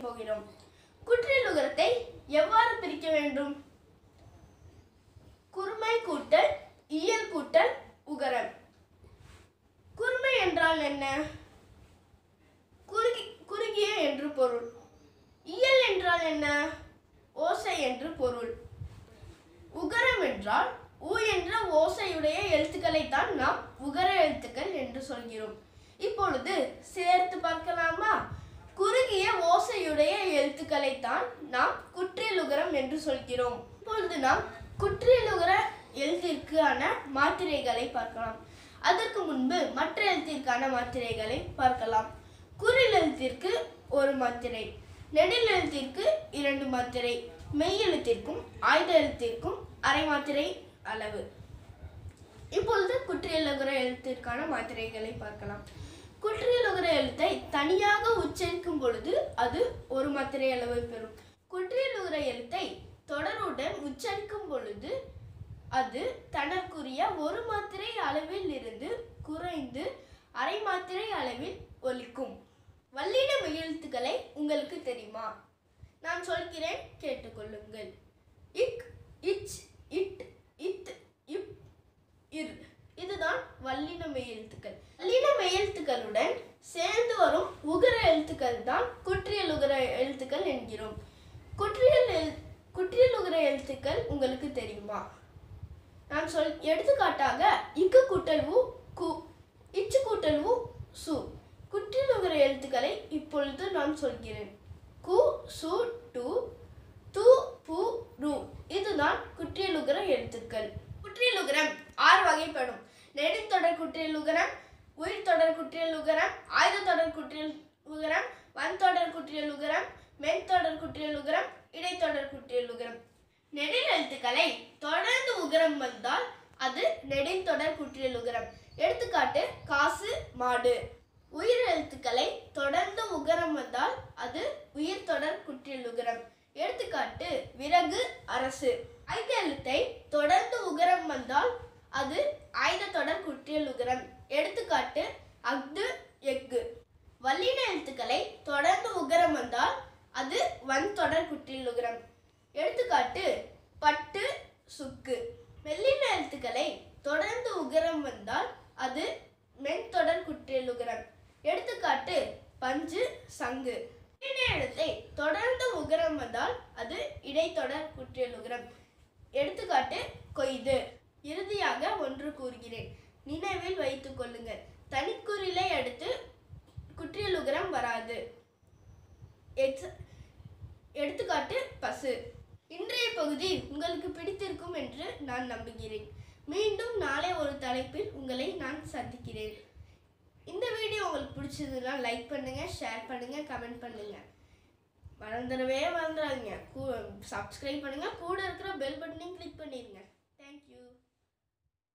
போகிறோம். குற்றியலுகரத்தை எவ்வாறு பிரிக்க வேண்டும்? குறுமை கூட்டல் இயல் கூட்டல் உகரம். குறுமை என்றால் என்ன? குறுகிய என்று பொருள். இயல் என்றால் என்ன? ஓசை என்று பொருள். உகரம் என்றால் உ என்ற ஓசையுடைய எழுத்துக்களைத்தான் நாம் உகர எழுத்துக்கள் என்று சொல்கிறோம். இப்பொழுது சேர்த்து பார்க்கலாமா? குறுகிய ஓசையுடைய எழுத்துக்களைத்தான் நாம் குற்றியலுகரம் என்று சொல்கிறோம். இப்பொழுது நாம் குற்றியலுகர எழுத்திற்கான மாத்திரைகளை பார்க்கலாம். அதற்கு முன்பு மற்ற எழுத்திற்கான மாத்திரைகளை பார்க்கலாம். குறில் எழுத்திற்கு ஒரு மாத்திரை, நெடில் எழுத்திற்கு 2 மாத்திரை, மெய் எழுத்திற்கும் ஆயுத எழுத்திற்கும் அரை மாத்திரை அளவு. இப்பொழுது குற்றியலுகர எழுத்திற்கான மாத்திரைகளை பார்க்கலாம். குற்றியலுகர எழுத்தை தனியாக உச்சரிக்கும் பொழுது அது 1 மாத்திரை அளவை பெறும். குற்றியலுகர எழுத்தை தொடருடன் உச்சரிக்கும் பொழுது அது தனக்குரிய 1 மாத்திரை அளவில் இருந்து குறைந்து அரை மாத்திரை அளவில் ஒலிக்கும். வல்லின மெய்யெழுத்துக்களை உங்களுக்கு தெரியுமா? நான் சொல்கிறேன், கேட்டுக்கொள்ளுங்கள். இக், இச், இட், இத், இப், இர். இதுதான் வல்லின மெய்யெழுத்துக்கள். வல்லின மெய்யெழுத்துக்களுடன் சேர்ந்து வரும் உகர எழுத்துக்கள் தான் குற்றியலுகர எழுத்துக்கள் என்கிறோம். குற்றியலுகர எழுத்துக்கள் உங்களுக்கு தெரியுமா? நான் எடுத்துக்காட்டாக இக்கு கூட்டல் உ கு, இச்சு கூட்டல் உ சு. குற்றியலுகர எழுத்துக்களை இப்பொழுது நான் சொல்கிறேன். கு, சு, டு, து, பு, ரு. இதுதான் குற்றியலுகர எழுத்துக்கள். குற்றியலுகரம் 6 வகைப்படும். நெடுந்தொடர் குற்றியலுகரம், உயிர்த்தொடர் குற்றியலுகரம், ஆயுதத்தொடர் குற்றியலுகரம், வன்தொடர் குற்றியலுகரம், மென்தொடர் குற்றியலுகரம், இடைத்தொடர் குற்றியலுகரம். நெடில் எழுத்துக்களை தொடர்ந்து உகரம் வந்தால் அது நெடில்தொடர் குற்றியலுகரம். எடுத்துக்காட்டு காசு, மாடு. உயிர் எழுத்துக்களை தொடர்ந்து உகரம் வந்தால் அது உயிர்த்தொடர் குற்றியலுகரம். எடுத்துக்காட்டு விறகு, அரசு. ஆயுத எழுத்தை தொடர்ந்து உகரம் வந்தால் அது ஆயுதத்தொடர் குற்றியலுகரம். எடுத்துக்காட்டு அஃது, எஃகு. வல்லின எழுத்துக்களை தொடர்ந்து உகரம் வந்தால் அது வன்தொடர் குற்றியலுகரம். எடுத்துக்காட்டு பட்டு, சுக்கு. மெல்லின எழுத்துக்களை தொடர்ந்து உகரம் வந்தால் அது மென்தொடர் குற்றியலுகரம். எடுத்துக்காட்டு பஞ்சு, சங்கு. வல்லின எழுத்தை தொடர்ந்து உகரம் வந்தால் அது இடைத்தொடர் குற்றியலுகரம். எடுத்துக்காட்டு கொய்து. இறுதியாக ஒன்று கூறுகிறேன், நினைவில் வைத்துக் கொள்ளுங்கள். தனிக்குறிலை அடுத்து குற்றியலுகரம் வராது. எடுத்துக்காட்டு பசு. இன்றைய பகுதி உங்களுக்கு பிடித்திருக்கும் என்று நான் நம்புகிறேன். மீண்டும் நாளை ஒரு தலைப்பில் உங்களை நான் சந்திக்கிறேன். இந்த வீடியோ உங்களுக்கு பிடிச்சதுன்னா லைக் பண்ணுங்க, ஷேர் பண்ணுங்க, கமெண்ட் பண்ணுங்க. மறந்துடாதீங்க, சப்ஸ்கிரைப் பண்ணுங்க, கூட இருக்கிற பெல் பட்டனையும் கிளிக் பண்ணிடுங்க.